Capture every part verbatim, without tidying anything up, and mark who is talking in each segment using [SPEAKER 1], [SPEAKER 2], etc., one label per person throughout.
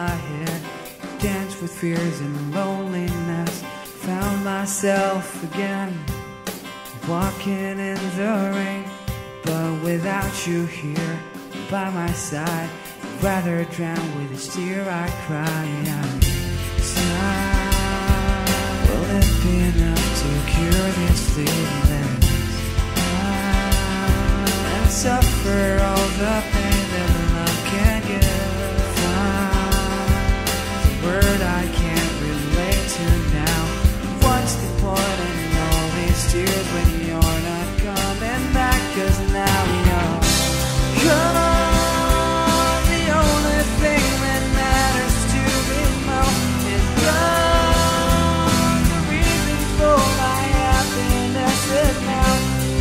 [SPEAKER 1] my head, danced with fears and loneliness. Found myself again, walking in the rain. But without you here by my side, I'd rather drown with each tear I cry. Sigh, will it be enough to cure this feeling? And suffer all the pain that love can give. Find a word I can't relate to now. What's the point in all these tears when you're not coming back? 'Cause now you're gone. The only thing that matters to me most is gone. The reason for my happiness is now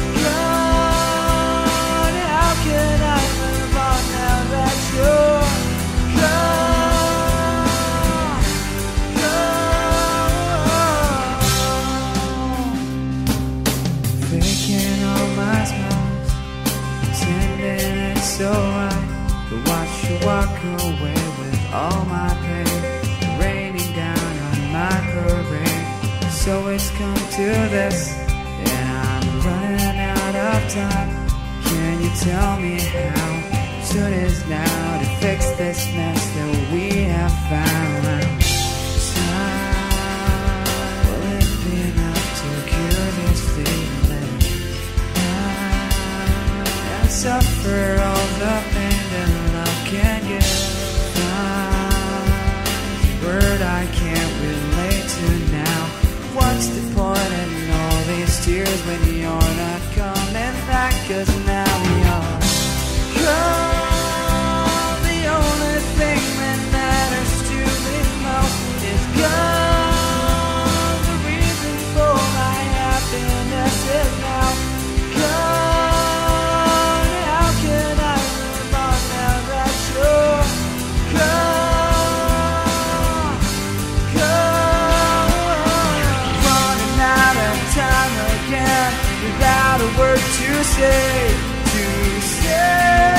[SPEAKER 1] gone. How can I move on now that you're gone? Gone. Faking all my smiles, pretending it's so right, but watch you walk away with all my pain raining down on my parade. So it's come to this, and I'm running out of time. Can you tell me how soon is now to fix this mess that we have found? Time, will it be enough to cure this feeling? And suffer all the pain that love can give. Find a word I can't relate to now. What's the point in all these tears when you're not coming back? 'Cause now you're gone. The only thing that matters to me most is gone. The reason for my happiness is now gone. How can I move on now that you're gone? Gone. Running out of time again, without a word to say, to say.